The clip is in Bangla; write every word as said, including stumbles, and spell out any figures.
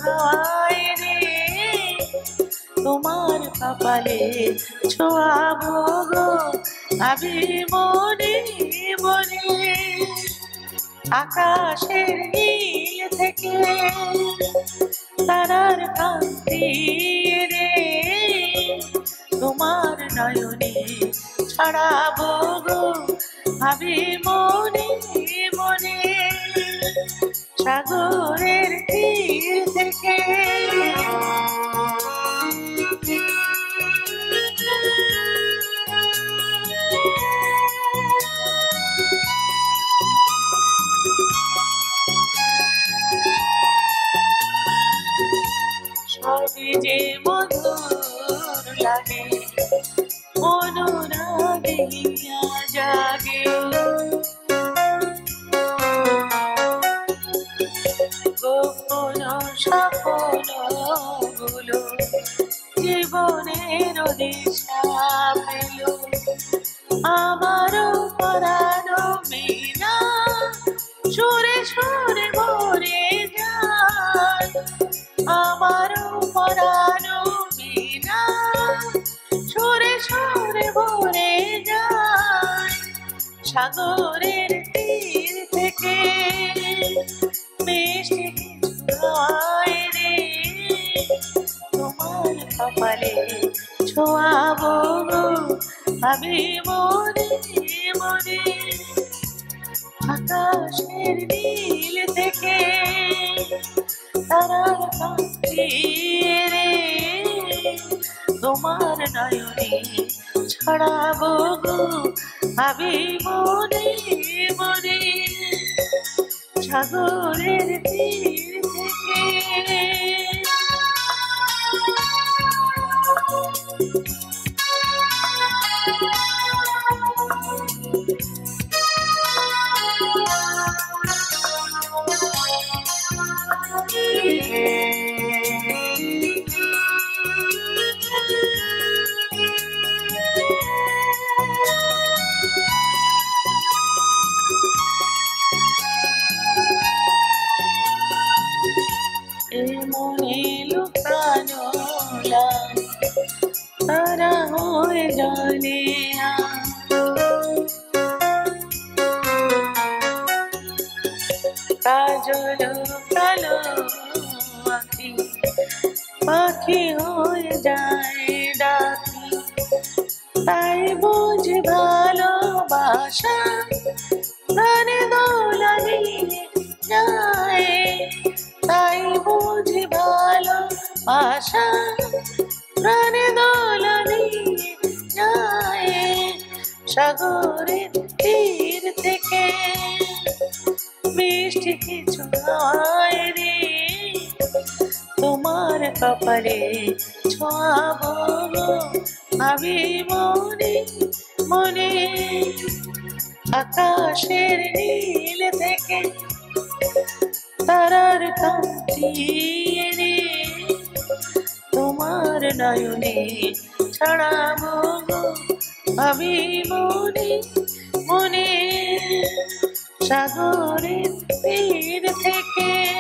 হাওয়ায় রে তোমার কপালে ছোঁয়াবো গো আমি মনে মনে আকাশের নীল থেকে তারার কান্তি রে তোমার নয়নে ছড়াবো গো আমি মনে মনে সাগরের তীর থেকে সবই যে মধুর লাগে অনুরাগিয়া জাগে গোপন সপন গুলো জীবনের দিশা পেল আমারও পরানো মিনা সুরে সুরে ভরে যায় আমারও পরানো মিনা সুরে সুরে ভরে যায় সাগরের তীর থেকে মিষ্টি কিছু হাওয়ায় রে তোমার কপালে ছোঁয়াবো গো আমি মনে মনে আকাশের নীল থেকে তারার কান্তি রে তোমার নয়নে ছড়াবো গো আমি মনে মনে সাগরের তীর থেকে মনে লুকানো তারা হয়ে জানে কাজল কালো আঁখি পাখি হয়ে যায় ডাকি তাই বুঝি ভালোবাসা প্রাণে দোলা নিয়ে যায় তাই বুঝি ভালোবাসা প্রাণে দোলা নিয়ে যায় সাগরের তীর থেকে মিষ্টি কিছু হাওয়ায় রে তোমার কপালে ছোঁয়াবো গো আমি মনে মনে আকাশের নীল থেকে তারার কান্তি রে তোমার নয়নে ছড়াবো গো আমি মনে মনে সাগরের তীর থেকে।